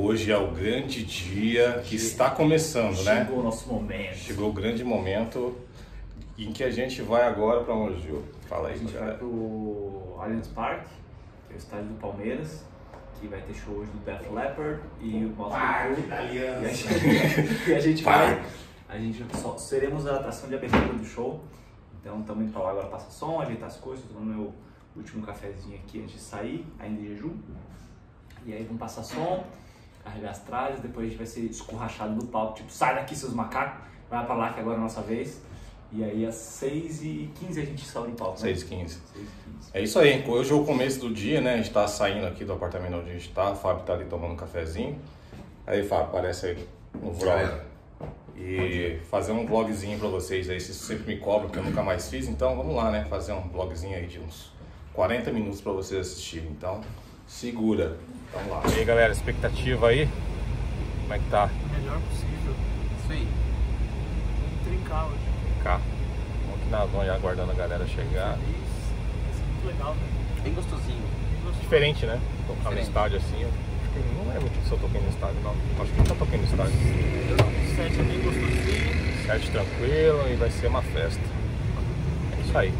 hoje é o grande dia que está começando, né? Chegou o nosso momento. Chegou o grande momento em que a gente vai agora para onde, Gil? Fala aí, a gente vai pro Allianz Parque, que é o estádio do Palmeiras, que vai ter show hoje do Def Leppard e o Motley Crue. E a gente vai... seremos a atração de abertura do show. Então estamos indo para lá agora, passa som, ajeitar as coisas, estou tomando meu último cafezinho aqui antes de sair, ainda em jejum. E aí vamos passar som, carregar as tralhas, depois a gente vai ser escorrachado do palco, tipo, sai daqui seus macacos, vai para lá que agora é a nossa vez. E aí às 6h15 a gente sobe no palco. 6h15. É isso aí, hoje é o começo do dia, né? A gente tá saindo aqui do apartamento onde a gente tá, o Fábio tá ali tomando um cafezinho. Aí, Fábio, aparece aí no vlog. E fazer um vlogzinho pra vocês aí, vocês sempre me cobram, que eu nunca mais fiz, então vamos lá, né? Fazer um vlogzinho aí de uns 40 minutos pra vocês assistirem, então segura, vamos lá. E aí, galera, expectativa aí? Como é que tá? Melhor possível. Isso aí. Vamos trincar hoje. Trincar. Vamos aqui na zona aguardando a galera chegar. Vai ser muito legal, velho. Bem gostosinho. Diferente, né? Tocar no estádio assim, eu não lembro se eu toquei no estádio, não. Acho que nunca toquei no estádio. O set é bem gostosinho. Set tranquilo e vai ser uma festa. É isso aí.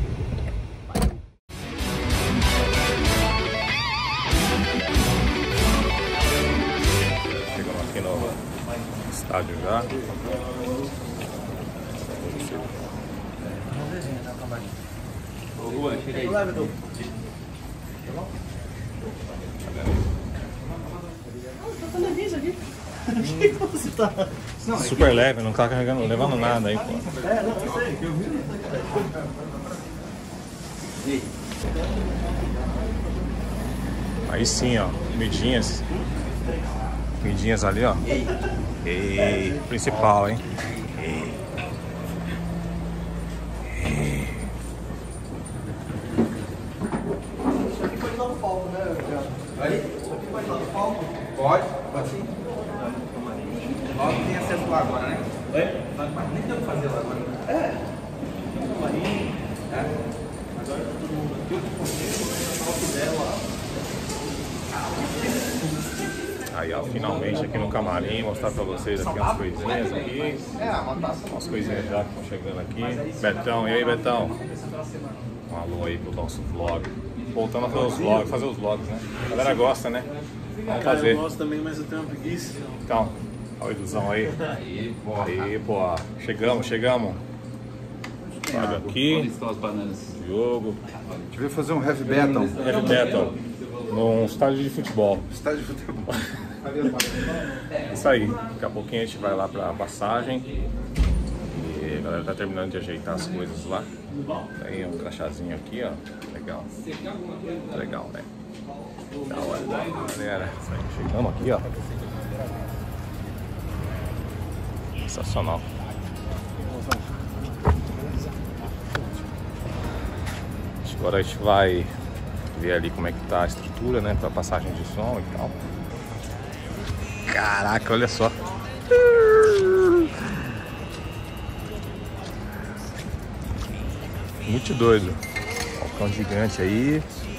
Chegamos aqui no estádio já. Ô, Juan, chega aí. Super leve, não tá carregando, levando nada aí, pô. Aí sim, ó, comidinhas. Comidinhas ali, ó. Ei, principal, hein? Isso aqui pode ir lá no palco, né, Thiago? Isso aqui pode ir lá no palco? Pode sim. Logo tem acesso lá agora, né? Mas nem tem o que fazer lá agora. Agora tá todo mundo aqui, o palco dela lá. Aí, ó, finalmente aqui no camarim, mostrar pra vocês aqui umas coisinhas aqui. Umas coisinhas já que estão chegando aqui. Betão, e aí, Betão? Um alô aí pro nosso vlog. Voltando a fazer os vlogs, né? A galera gosta, né? Vamos fazer. Eu gosto também, mas eu tenho uma preguiça. Então, olha a ilusão aí. Aí, pô. Chegamos. Fábio aqui. Onde estão as bananas? Diogo. A gente veio fazer um heavy metal. Heavy metal. Num estádio de futebol. Estádio de futebol. Isso aí. Daqui a pouquinho a gente vai lá pra passagem. E a galera tá terminando de ajeitar as coisas lá. Tem um crachazinho aqui, ó. Legal. Legal, né? Da hora, galera. Chegamos aqui, ó. Sensacional. Agora a gente vai ver ali como é que tá a estrutura, né? Pra passagem de som e tal. Caraca, olha só. Muito doido. Balcão gigante aí.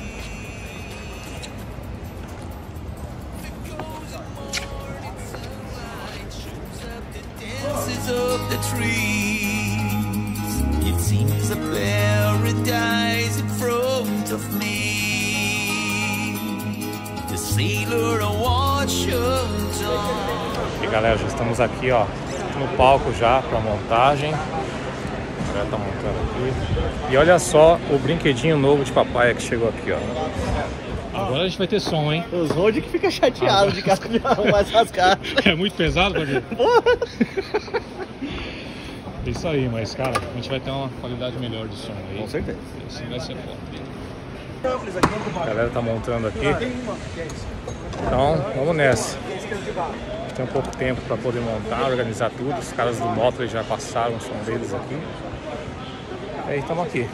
Of the trees, it seems a paradise in front of me. The sailor watch E galera, já estamos aqui, ó, no palco já pra montagem. A galera tá montando aqui. E olha só o brinquedinho novo de papai que chegou aqui, ó. Agora a gente vai ter som, hein? Os road que fica chateado de arrumar essas caixas. É muito pesado, Claudio? Isso aí, mas cara, a gente vai ter uma qualidade melhor de som aí. Com certeza. Isso vai ser foda. A galera tá montando aqui. Então, vamos nessa. A gente tem um pouco tempo para poder montar, organizar tudo. Os caras do Motley já passaram o som deles aqui. E aí, estamos aqui.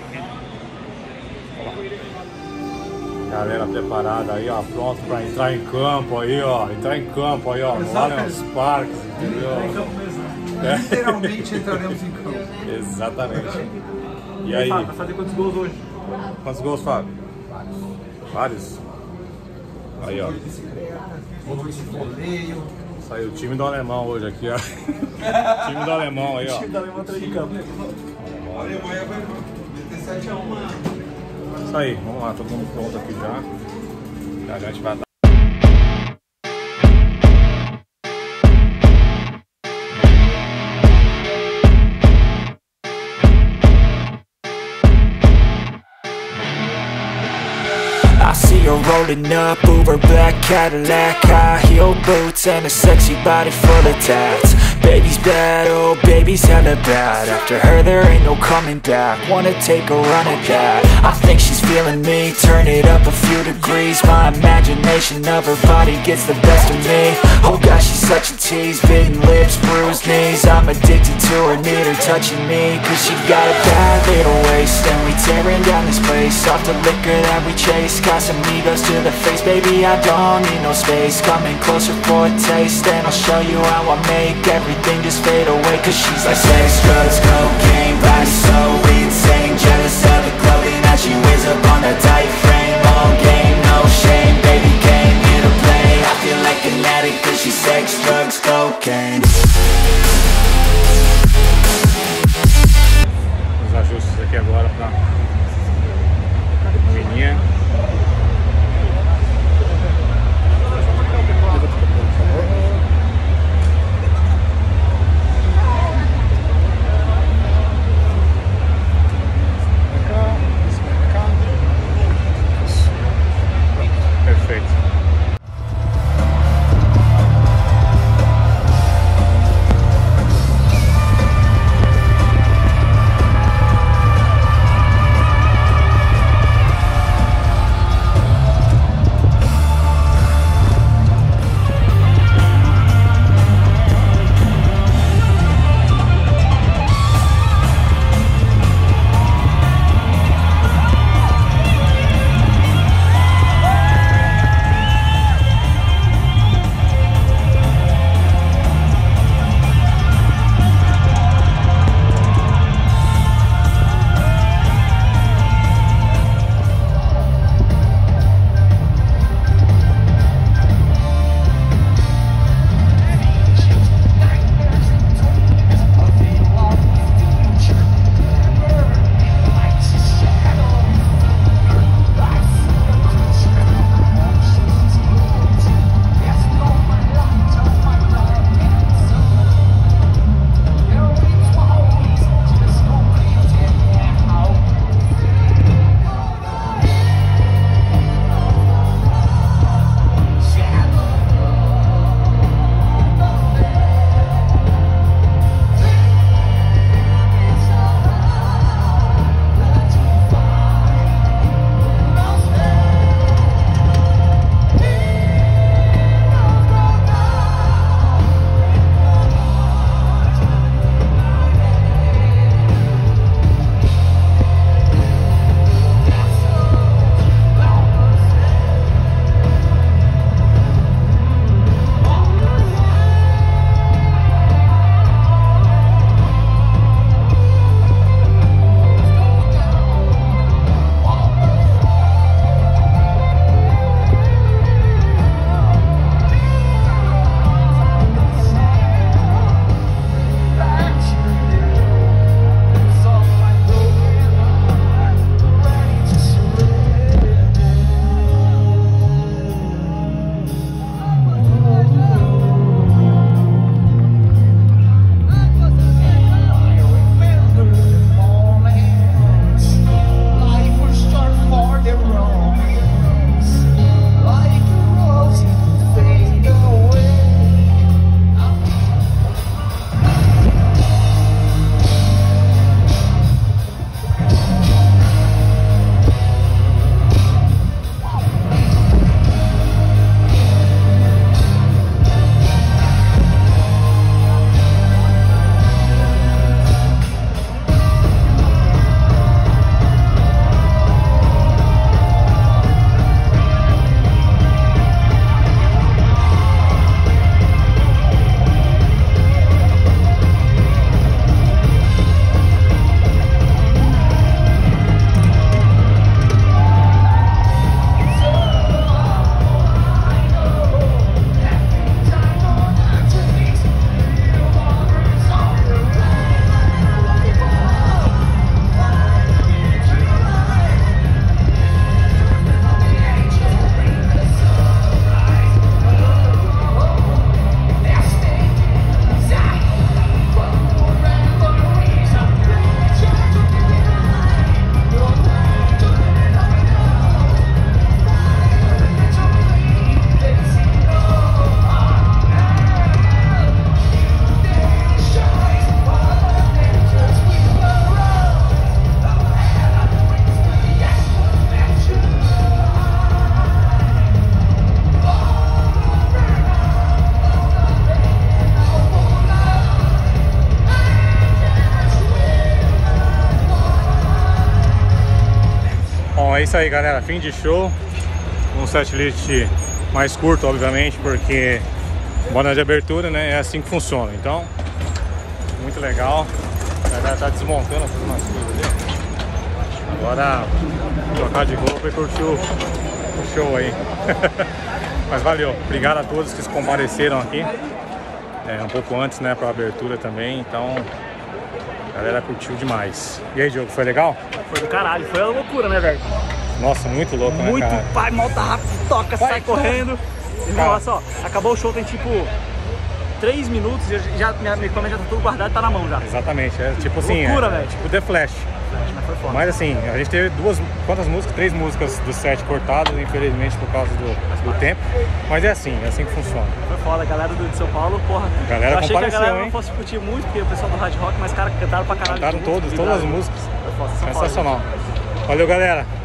Galera preparada aí, ó, pronto para entrar em campo aí, ó. Entrar em campo aí, ó. No Allianz Parque, entendeu? Literalmente entraremos em campo. Exatamente. E aí? Vai fazer quantos gols hoje? Quantos gols, Fábio? Vários. Aí, ó. Motor de voleio. Saiu o time do alemão hoje aqui, ó. Time do alemão aí, ó. O time do alemão tá de campo. A Alemanha vai meter 7-1. Isso aí, vamos lá, todo mundo pronto aqui já. Já a gente vai dar. I see her rolling up, Uber black Cadillac, high heel boots and a sexy body full of tats. Baby's bad, oh baby's hella bad. After her there ain't no coming back. Wanna take a run at that. I think she's feeling me, turn it up a few degrees. My imagination of her body gets the best of me. Oh gosh, she's such a tease, bitten lips, bruised knees. I'm addicted to her, need her touching me, cause she got a bad little waist. And we tearing down this place, off the liquor that we chase. Got some egos to the face, baby I don't need no space. Coming closer for a taste, and I'll show you how I make everything just fade away. Cause she's like sex, drugs, cocaine, body so insane. Jealous of the clothing that she wears up on a tight frame. All game, no shame, baby came here to play. I feel like an addict cause she's sex, drugs, cocaine. Os ajustes aqui agora pra fininha. Perfeito. É isso aí, galera. Fim de show. Um setlist mais curto, obviamente, porque banda de abertura, né? É assim que funciona. Então, muito legal. A galera tá desmontando algumas coisas ali. Agora, trocar de roupa e curtir o show aí. Mas valeu. Obrigado a todos que compareceram aqui. Um pouco antes, né? Pra abertura também. Então, a galera curtiu demais. E aí, Diogo, foi legal? Foi do caralho. Foi uma loucura, né, velho? Nossa, muito louco, né, cara? Muito, pai, malta rápido, toca, Vai, sai correndo. E nossa, ó, acabou o show, tem tipo 3 minutos e minha equipamento já tá tudo guardado e tá na mão já. Exatamente, é tipo assim, loucura, velho. Tipo The Flash. Mas foi foda. Mas assim, a gente teve quantas músicas? 3 músicas do set cortadas, infelizmente por causa do tempo. Mas é assim que funciona. Foi foda, a galera de São Paulo, porra. Galera eu achei que a galera hein? não fosse curtir muito, porque o pessoal do Hard Rock, mas cara, cantaram pra caralho. Cantaram todas as músicas. Foi foda, Sensacional. Valeu, galera.